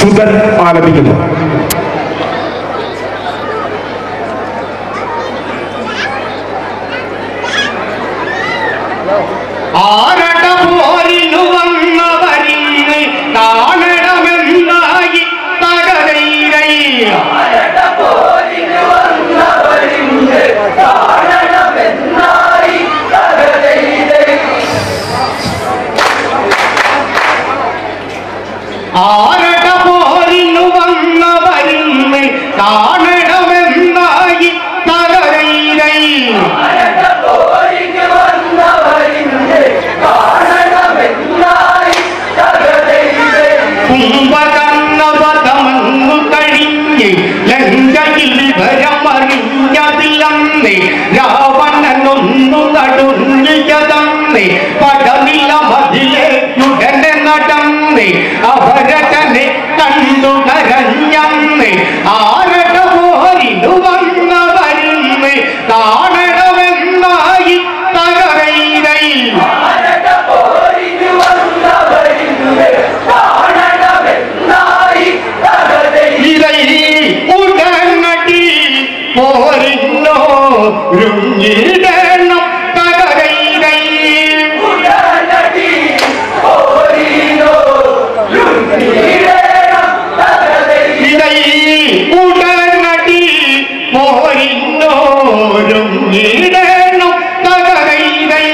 സുധൻ ആലപിക്കുന്നു. രാവണനൊന്നു നടുങ്ങിയതന്നേ പടനില മതിലേക്കുടനെ നടന്നേ അവരകനെ കണ്ടു കരഞ്ഞന്നേ ആരട പോരിനു വന്നവരുന്നേ കാണണമെന്നായി തകരൈരൈ ഉടനടി പോരിന്നോ രുങ്ങിടണം തകരൈരൈ ഉടനടി പോരിന്നോ രുങ്ങിടണം തകരൈരൈ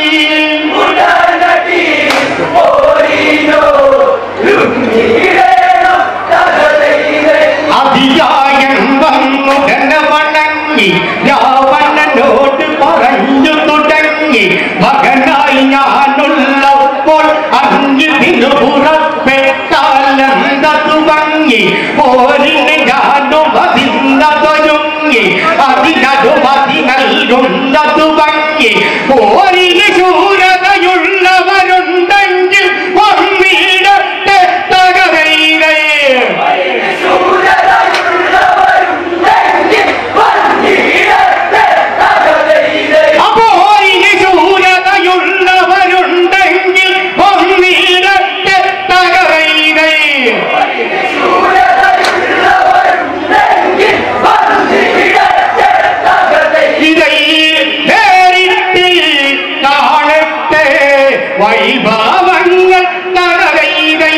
അതിയായൻ വന്നു വണങ്ങി രാവണനോട് പറഞ്ഞു തുടങ്ങി മകനായി ഞാനുള്ളപ്പോൾ അങ്ങിതിനു പുറപ്പെട്ടാലെന്തതു ഭംഗി പോരിന് ഞാനും അതിന്നതൊരുങ്ങി അതിനതു മതി നൽകുന്നതു ഭംഗി പോരിന് ശൂരതയുള്ളവരുണ്ടെങ്കിൽ വന്നിടട്ടെ തകരൈരേ വൈഭവങ്ങൾ തകരൈരൈ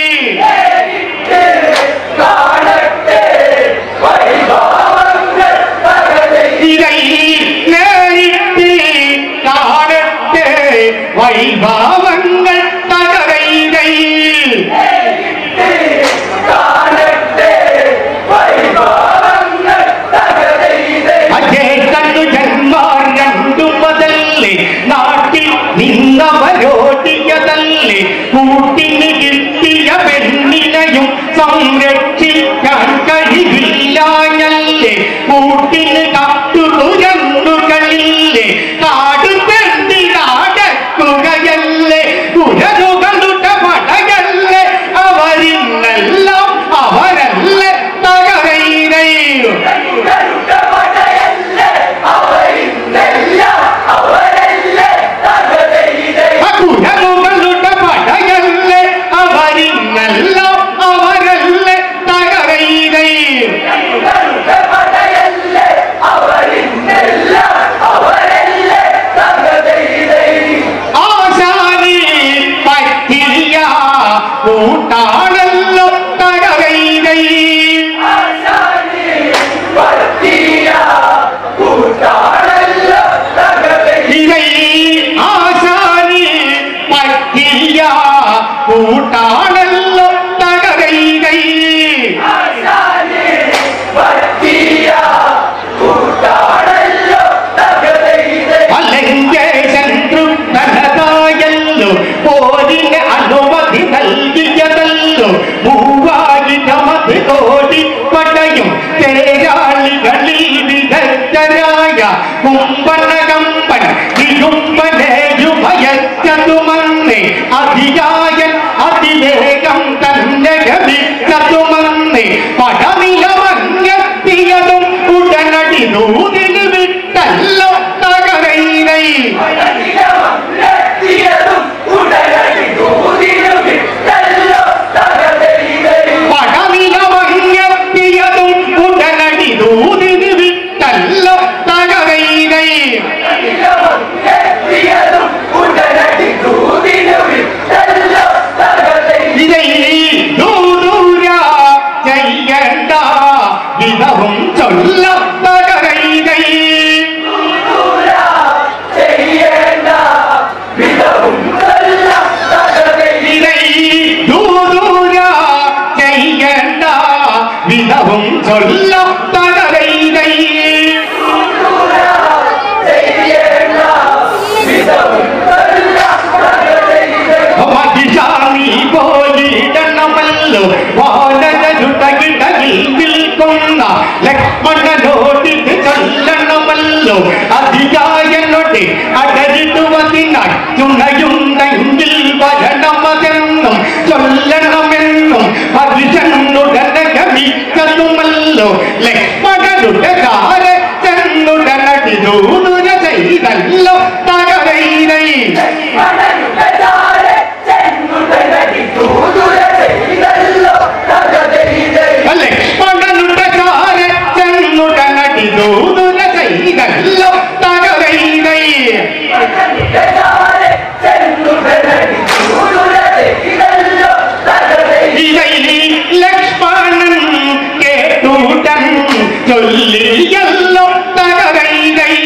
നേരിട്ട് കാണട്ടെ വൈഭവങ്ങൾ തകരൈരൈ അജേതന്നു ജന്മാർ രണ്ടു മുതലേ നാട്ടിൽ നിന്നവരോടിയതല്ലേ കൂട്ടിന് കിട്ടിയ പെണ്ണിനെയും സംരക്ഷിക്കാൻ കഴിവില്ലാഞ്ഞല്ലേ കൂട്ടിന് കട്ടുതുരന്നുകളില്ലേ കാട് തെണ്ടിനാടക്കുകയല്ലേ കുരലുകളുടെ പടയല്ലേ അവരിന്നെല്ലാം അവരല്ലേ തകരൈരൈ കുരലുകളുടെ പടയല്ലേ അവരിന്നെല്ലാം അവരല്ലേ തകരൈരൈ ആശാരി പറ്റിയ കൂട്ടാണല്ലോ തകരൈരൈ ആശാരി പറ്റിയ കൂട്ടാണല്ലോ തകരൈരൈ അലങ്കേശൻ തൃപ്തനതായല്ലോ പോരിന് അനുമതി നൽകിയതല്ലോ 3000 കോടി പടയും തേരാളികളിൽ വിദഗ്ധരായ കുംഭനകമ്പൻ ഇരുമ്പനേയുമയച്ചതുമന്നേ അതിയായൻ അതിവേഗം തന്നെ ഗമിച്ചതുമന്നേ പടനിലമങ്ങെത്തിയതും ഉടനടി നൂതിന് വിട്ടല്ലോ തകരൈരൈ പടനില ചൊല്ലത്തകരൈകൈ ദൂര ചെയ്യേണ്ട വിധവും ചൊല്ലത്തകരൈകൈ മഹിഷാണി പോയിടണമല്ലോ വാനരുടകിടകിൽ നിൽക്കുന്ന ലക്ഷ്മണനോടിത് ചൊല്ലണമല്ലോ അധികായനോട് അടരിടുവതിനായി തുണയുണ്ടെങ്കിൽ വരണമതെന്നും ചൊല്ലണമെന്നും മഹിഷനുടനെ ഗമിക്കതുമല്ലോ ലക്ഷ്മണനുടെ കാരനുടനടി ദൂര ചെയ്തല്ലോ തകരൈരൈ ലക്ഷ്മണനുടെ കാരനുടനടി ദൂര ചെയ്തല്ലോ തകരൈരൈ ലക്ഷ്മണൻ കേട്ടുടൻ ചൊല്ലിയല്ലോ തകരൈരൈ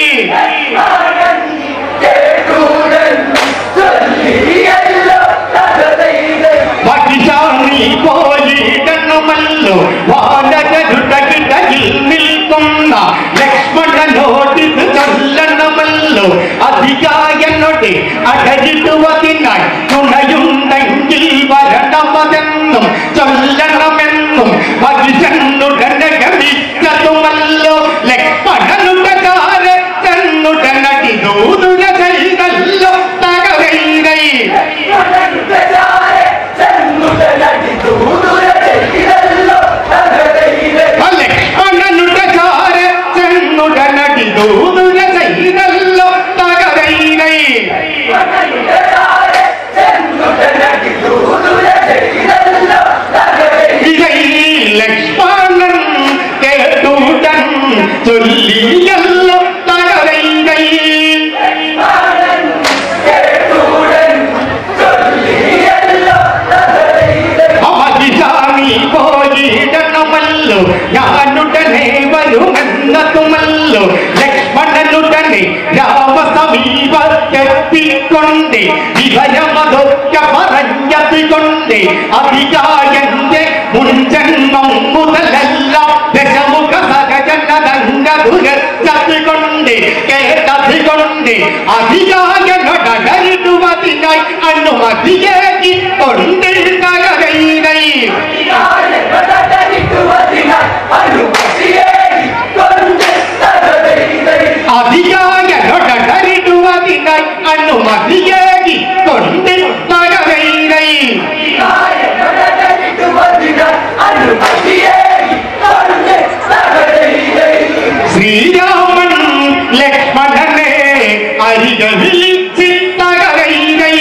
മഹിഷാണി പോയിടണമല്ലോ വാനരുടകിടകിൽ നിൽക്കുന്ന ലക്ഷ്മണനോടിത് ചൊല്ലണമല്ലോ അധികായനോട് അടരിടുവതിനായി തുണയുണ്ടെങ്കിൽ വരണമതെന്നും ചൊല്ലണമെന്നും മഹിഷനുടനെ ഗമിക്കതുമല്ലോ ലക്ഷ്മണനുടെ കാരനുടനടി ദൂര ചെയ്തല്ലോ തകരൈരൈ ലക്ഷ്മണനുടെ കാരനുടനടി ദൂര ചെയ്തല്ലോ തകരൈരൈ ലക്ഷ്മണൻ കേട്ടുടൻ ചൊല്ലിയല്ലോ തകരൈരൈ മഹിഷാണി പോയിടണമല്ലോ ഞാനുടനെ വരുമെന്നതുമല്ലോ ലക്ഷ്മണനുടനെ രാമസമീപത്തെത്തിക്കൊണ്ട് വിവരമതൊക്കെ പറഞ്ഞതുകൊണ്ട് അധികായന്റെ മുൻജന്മം മുതലെല്ലാം ദശമുഖ സഹജനതങ്കതുകൊണ്ട് കേട്ടതുകൊണ്ട് അധികായനോടരുവതിനായി അനുമതിയേകി കൊണ്ട് തകരൈരൈ അധികായനോടരുവതിനായി അനുമതിയേകി കൊണ്ട് തകരൈരൈ ശ്രീരാമൻ ലക്ഷ്മണനെ അരിക വിളിച്ച് തകരൈരൈ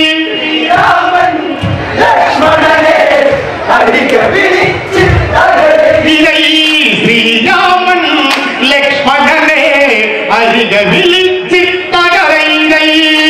ശ്രീരാമൻ ലക്ഷ്മണനെ അരിക വിളിച്ച് തകരൈരൈ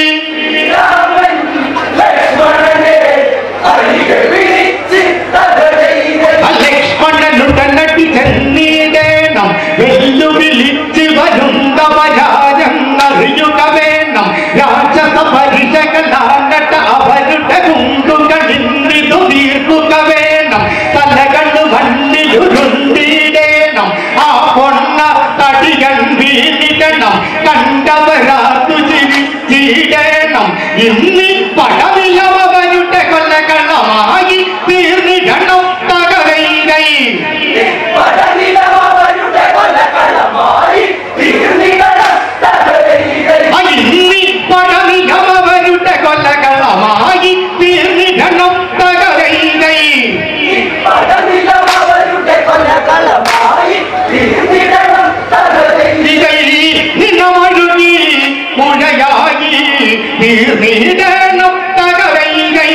ലക്ഷ്മണനുടനടി ചെന്നിടേണം വെല്ലുവിളിച്ച് വരുന്നവരാരെന്നറിയുക വേണം രാക്ഷസ പരിശകളാകട്ട അവരുടെ കുണ്ടുകളിന്നിതു തീർക്കുക വേണം തലകൾ വണ്ടിയുരുണ്ടിടേണം ആ പൊണ്ണ തടികൾ വീണിടണം കണ്ടവരാത്തു ചിരിച്ചിടേണം ഇന്നി പടവിലവരുടെ കൊല്ലകളമായി തീർന്നിടണം തകരൈരൈ ഇന്നി പടവിലവരുടെ കൊല്ലകളമായി തീർന്നിടണം തകരൈരൈ നിന്നമഴുകി മുഴയായി തീർന്നിടണം തകരൈരൈ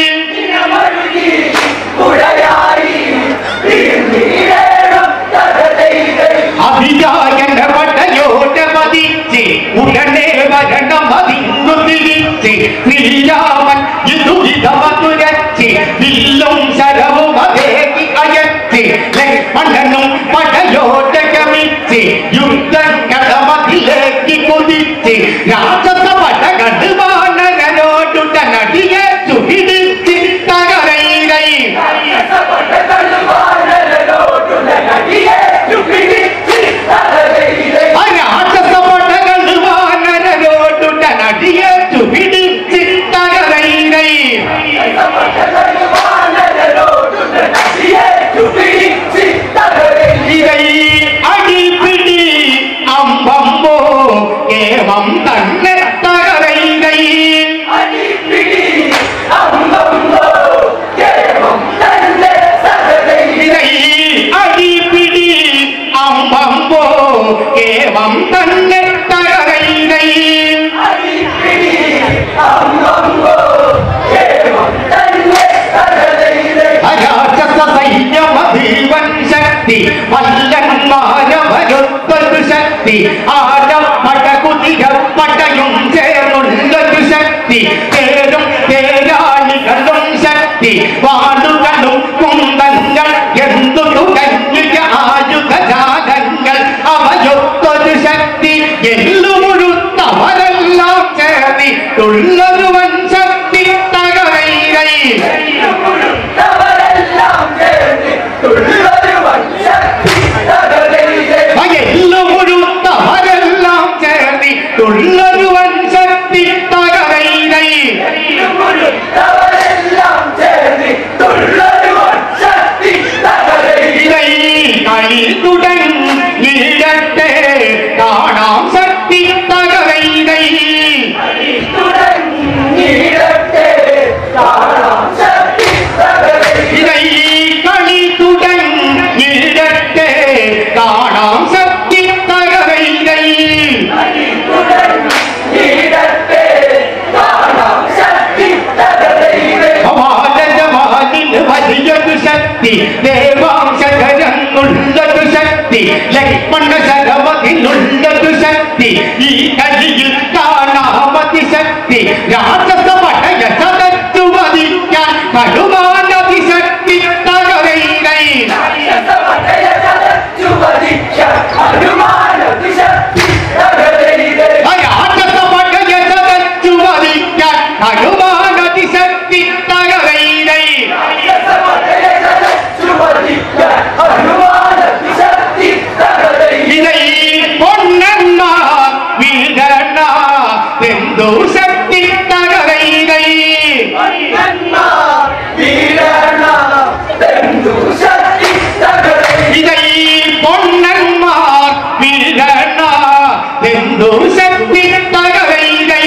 അഭിജായന്റെ പടയോടെ പതിച്ച് ഉടനെ വരണം അതിങ്ങു തിരിച്ച് ശ്രീരാമൻ ഇതുവിധമതുരച്ച് വില്ലും ശരവും അതേക്ക് അയച്ച് ലക്ഷ്മണനും പടയോടെ രാക്ഷസ പടകണ്ട് വാനരരോടുട നടിയെ ചുടിച്ച് തകരൈരൈ രാക്ഷസ പടകണ്ട് വാനരരോടുട നടിയെ ചുടിച്ച് തകരൈരൈ അടിപിടി അമ്പമ്പോ ഏവം തന്നെ തകരൈരൈ അടിപിടി അമ്പമ്പോ ഏവം തന്നെ തകരൈരൈ രാക്ഷസ സൈന്യമധീവൻ ശക്തി വല്ലന്മാരവരുത്തൊരു ശക്തി ആരം പടകുതിര പടയും ചേർന്നുള്ളൊരു ശക്തി തേരും തേരാളികളും ശക്തി വാളുകളും കുന്തങ്ങൾ എന്തു തുടങ്ങിയ ആയുധജാലങ്ങൾ അവയൊത്തൊരു ശക്തി എല്ലുമുഴുത്തവരെല്ലാം ചേർന്നിട്ടുള്ളൊരു വൻ ശക്തി തകരൈരൈ എല്ലുമുഴുത്തവരെല്ലാം ചേർന്നിട്ടുള്ളൊരു വൻ ശക്തി തകരൈരൈ കളി തുടങ്ങിയിടട്ടെ കാണാം ശക്തി തകരൈരൈ കളി തുടങ്ങിയിടട്ടെ കാണാം ശക്തി തകരൈരൈ വലിയൊരു ശക്തി ദേവാംശകരന്നുള്ളൊരു ശക്തി ലക്ഷ്മണ ശരവത്തിനുള്ളൊരു ശക്തി ഈ കളിയിൽ കാണാമതി ശക്തി രാക്ഷസ പടയ ചതച്ചു വധിക്കാൻ കടുമാനതി ശക്തി തകരൈരൈ രാക്ഷസ പടയ ചതച്ചു വധിക്കാൻ കടുമാനതി ശക്തി തകരൈരൈ പൊന്നന്മാർ വീഴണ എന്തോ ശക്തി തകരൈരൈ പൊന്നന്മാർ വീഴണ എന്തോ ശക്തി തകരൈരൈ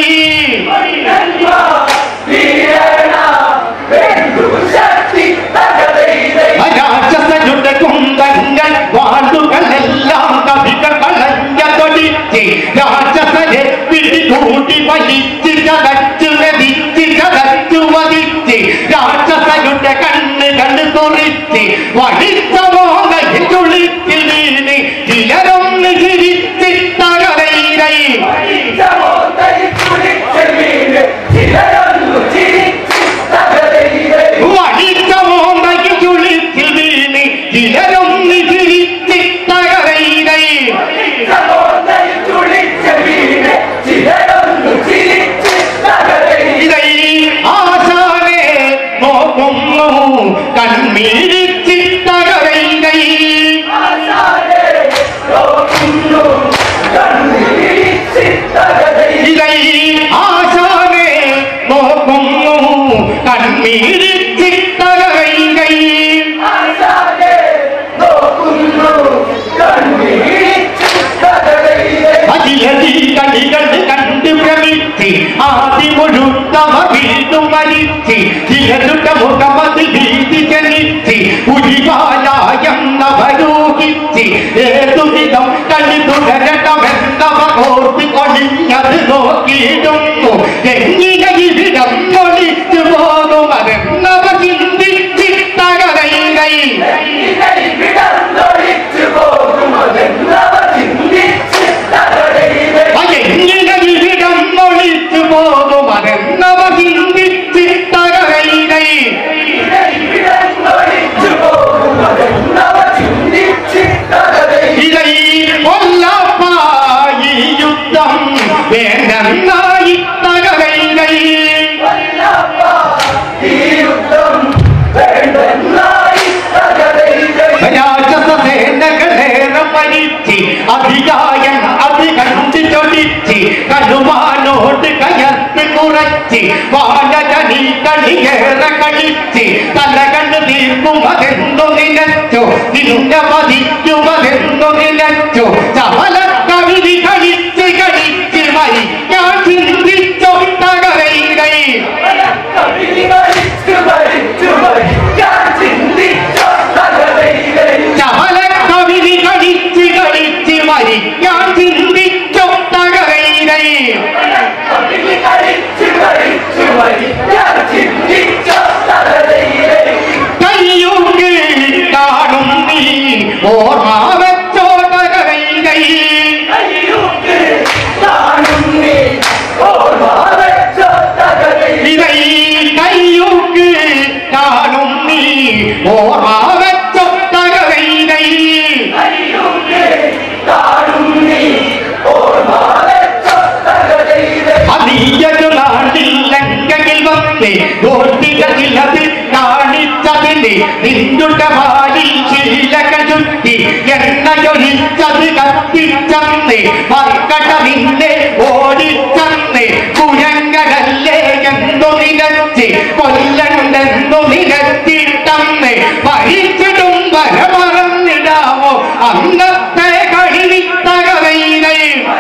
രാക്ഷസരുടെ കുന്തങ്ങൾ വാളുകളെല്ലാം കവികൾ കളഞ്ഞ തൊടിച്ച് രാക്ഷസരെ പിടികൂടി വലിച്ച് ചതച്ചു നദിച്ച് ചതച്ചു വധിച്ച് രാക്ഷസരുടെ കണ്ണുകൾ തുറിച്ച് വടിച്ച മോഹയിൽ ചുളിച്ച് വീണ് ചിലരൊന്ന് ചിരിച്ച് തകരൈരൈ വടിച്ച മോഹയിൽ ചുളിച്ച് വീണ് ചിലരൊന്ന് ചിരിച്ച് തകരൈരൈ ആശാനെ നോക്കുന്നു കൺമീരിച്ച് തകരൈരൈ ആശാനെ നോക്കുന്നു കൺമീരിച്ച് തകരൈരൈ കളികൾ കണ്ടു ഭ്രമിച്ച് ആദ്യമൊഴുത്തവ വീണ്ടും മരിച്ച് ചിലരുടെ മുഖമതി ഭീതി ജനിച്ച് ഉരികാലായെന്നവരൂഹിച്ച് ഏതുവിധം കളി തുടരണമെന്നവ ഓർത്തി ഒളിഞ്ഞത് നോക്കിയിടുന്നു എങ്ങനെ ഇവിടം ഒളിച്ചു പോകുമതെന്നവ ചിന്തിച്ച് തകരൈരൈ പോകുമതെന്നവ ചിന്തിച്ച് തകരൈരൈ ഇതൈ കൊല്ലപ്പായി യുദ്ധം വേണ്ടെന്ന് നിലച്ചവരെന്തു നിലച്ചോ നിന്റെ പതിക്കുവതെന്തു നിലച്ചോ ചവല കവിതി കളിച്ച് കളിച്ച് മരിക്കാൻ ചിന്തിച്ചോ തകരൈരൈ ചവല കവിതി കളിച്ച് കളിച്ച് മരിക്കാൻ ചിന്തിച്ചോ തകരൈരൈ കയ്യൂക്ക് കാണും നീ ഓർമ്മ വെച്ചോ തകരൈരൈ ഇതൈ കയ്യൂക്ക് കാണും നീ ഓർമ്മ വെച്ചോ തകരൈരൈ അതീയൊരു നാട്ടിൽ ലങ്കയിൽ വന്നേ ഗോട്ടികളിലത് കാണിച്ചതിന് നിന്നുട വാലിൽ ശീലകൾ ചുറ്റി എണ്ണയൊഴിച്ചത് കത്തിച്ചന്ന് മർക്കട നിന്നെ ഓടിച്ചന്ന് കുരങ്ങടല്ലേ എന്നു നിലച്ച് കൊല്ലണ്ടെന്നു നിലത്തിട്ടന്ന് ഭരിച്ചിടും വര മറന്നിടാമോ അന്നത്തെ കഴിവി തകരൈരൈ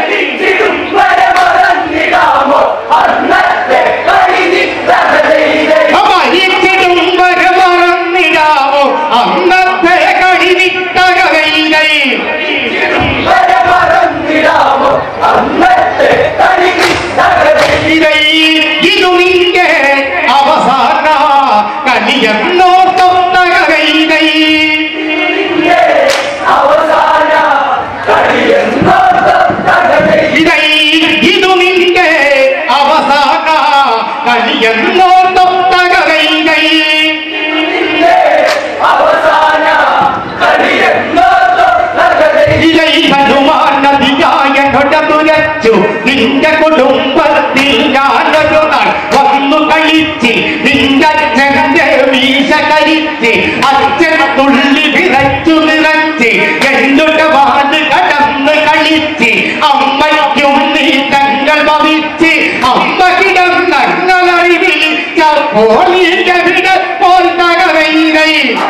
ഭരിച്ചിടും വര മറന്നിടാമോ അന്നത്തെ കഴിവി തകരൈരൈ ഇതു നിന്റെ അവസാന കലിയെന്നോർത്തോ തകരൈരൈ ഇതു നിന്റെ അവസാന കലിയെന്നോർത്തോ തകരൈരൈ ഹനുമാൻ നദിയായ തുരച്ചു നിന്റെ കുടുംബത്തിൽ ഞാനൊരു നാൾ വന്നു കളിച്ച് നിന്റെ അച്ഛന്റെ വീശ കരിച്ച് അച്ഛൻ തുള്ളി വിറച്ചു നിറച്ച് എന്നുടെ വാല് കടന്ന് കളിച്ച് അമ്മയ്ക്കും നീ തങ്ങൾ ഭവിച്ച് അമ്മ കിടന്നങ്ങളറി വിളിച്ച പോലീവിട പോൽ തകരൈരൈ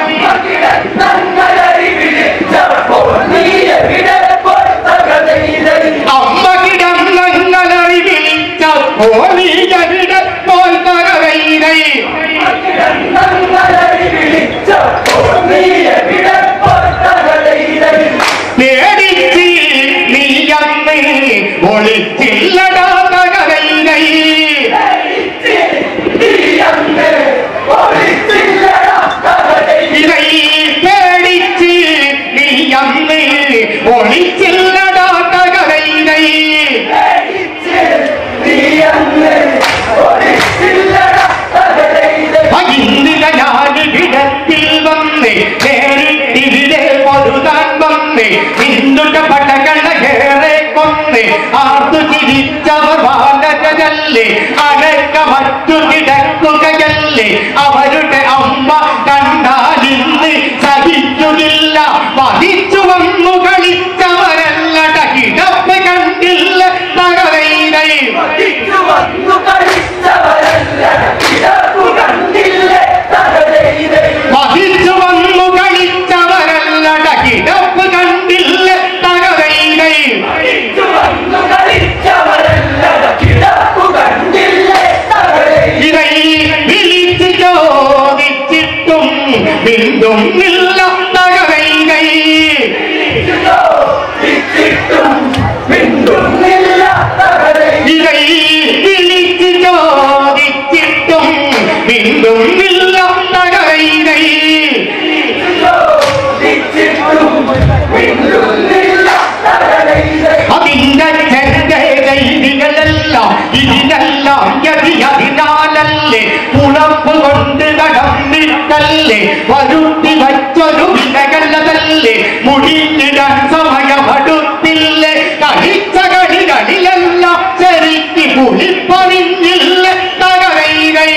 അമ്മ കിടന്നങ്ങളറി വിളിച്ച പോലീവിട പോൽ തകരൈരൈ പേടിച്ച് നീ അന്ന് ഒളിച്ചില്ലടാ തകരൈരൈ ഇതൈ പേടിച്ച് നീ അന്ന് ഒളിച്ചില്ലടാ തകരൈരൈ ഇന്നിത ഞാൻ വിടത്തിൽ വന്ന് നേരിട്ടിവിടെ പൊരുതാൻ വന്ന് നിന്നുടെ പടകളേറെ കൊന്ന് ആർത്തു ചിരിച്ചവർ വാനരല്ലേ അടക്ക മറ്റു കിടക്കുകയല്ലേ അവരുടെ അമ്മ കണ്ടാലിന്ന് സഹിക്കുന്നില്ല വധിച്ചു വന്നു കളിച്ചവരല്ലട കിടപ്പ് കണ്ടില്ല തകരൈരൈ വധിച്ചു വന്നു കളിച്ചവരല്ലട കിടപ്പ് കണ്ടില്ല തകരൈരൈ ഇതൈ വിളിച്ചു ചോദിച്ചിട്ടും ബിന്ദും ഇല്ല തകരൈരൈ ഇതൈ വിളിച്ചു ചോദിച്ചിട്ടും ബിന്ദും ഇല്ല തകരൈരൈ അതിന്റെ ചെന്റെ കൈതികളെല്ലാം ഇതിനെല്ലാം അതിനാലല്ലേ ഉണപ്പ് കൊണ്ട് നടന്നിട്ടല്ലേ വരുത്തി വച്ചൊരു വിലകളതല്ലേ മുടിഞ്ഞിടാൻ സമയമടുത്തില്ലേ കളിച്ച കളികളിലെല്ലാം ശരിക്ക് പുളിപ്പറിഞ്ഞില്ല തകരൈരൈ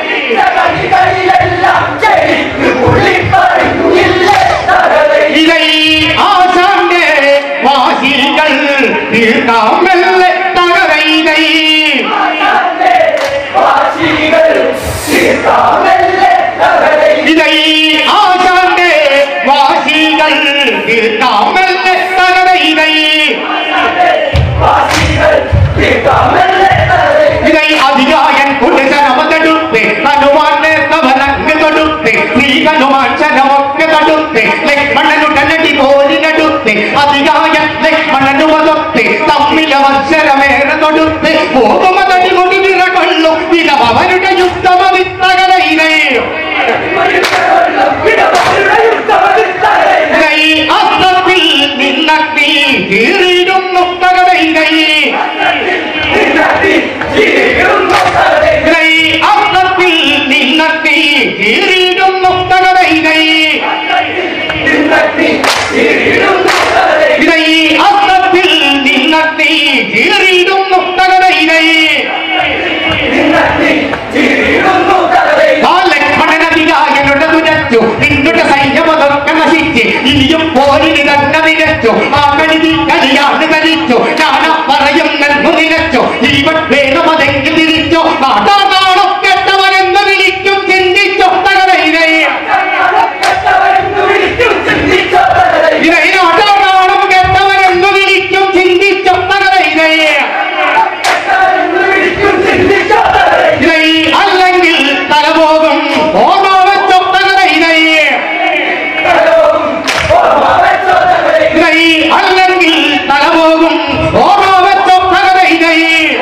ഇതൈ ആശാന്റെ വാശികൾ തീർക്കാമല്ലേ തകരൈരൈ ഇതൈ ആശാന്റെ ലക്ഷ്മണനുമതൊത്ത് തമ്മിലവസരമേറെ കൊടുത്ത് പോകുമതടി മുടി വിറകൊള്ളു വിധവരുടെ യുദ്ധമതിത്തകരയിലേ അർത്ഥത്തിൽ നിന്നത്തി കീറിയിടുന്നു തകരയിലേ അർത്ഥത്തിൽ നിന്നത്തി കീറിയിടുന്നു തകരയിലേ അർത്ഥത്തിൽ നിന്നത്തി കീറിയിടുന്നു തകരയിലേ ലക്ഷ്മണനതികായനുടെ തുരച്ചു നിന്നുടെ സൈന്യമതൊക്കെ നശിച്ച് ഇനിയും പോരിന് തന്നെ നിരച്ചു ആ കരുതി കളിയാണ് ധരിച്ചു ഞാനാ പറയും നന്നു നിരച്ചു ജീവൻ വേഗമതെങ്കിൽ തിരിച്ചു നാടാണോ കെട്ടവനെന്ന് വിളിക്കും ചിന്തിച്ചു തകരയിലേ നാടാണോ കെട്ടവനെന്ന് വിളിക്കും ചിന്തിച്ചു തകരയിലേ അല്ലെങ്കിൽ തലപോകും ഓർമ്മ വെച്ചോ തകരയിലേ അല്ലെങ്കിൽ തലപോകും ഓർമ്മ വെച്ചോ തകരയിലേ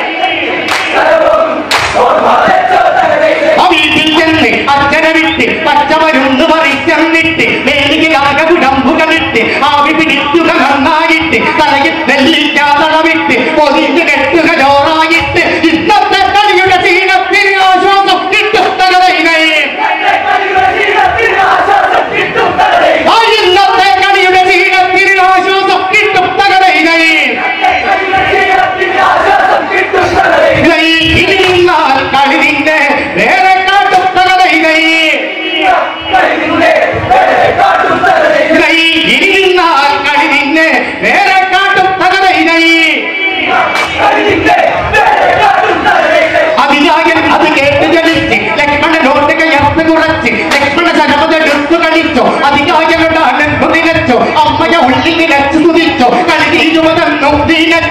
വീട്ടിൽ ചെന്ന് അച്ഛനെ വിട്ട് പച്ചമരുന്ന് പറിച്ചെന്നിട്ട് മേലിലാകെ കുടമ്പുകളിട്ട് ആവി പിടിക്കുക നന്നായിട്ട് തലയിൽ വെള്ളിക്കാതളവിട്ട് പൊതിഞ്ഞ് കെട്ടുക ചോറായിട്ട് ഇന്നത്തെ കളിയുടെ ക്ഷീണത്തിന് ആശ്വാസം കിട്ടും തകരയിലേ ഇന്നത്തെ കളിയുടെ ക്ഷീണത്തിന് ആശ്വാസം കിട്ടും തകരയിലേ ഇനി നിന്നാൽ കളി നിന്നെ വേറെ കാട്ടും തകരയിലേ ഇനി നിന്നാൽ കളി നിന്നെ വേറെ കാട്ടും തകരയിലേ അതിനായൻ അത് കേട്ട് ജനിച്ച് ലക്ഷ്മണനോട് കയർത്ത് കുറച്ച് ലക്ഷ്മണ ശരമതെടുത്തു കളിച്ചു അതിനായനുടെ അനന്തു നിലച്ചു അമ്മയെ ഉള്ളിൽ നിലച്ചു തുതിച്ചു കളി തീരുവതെന്നു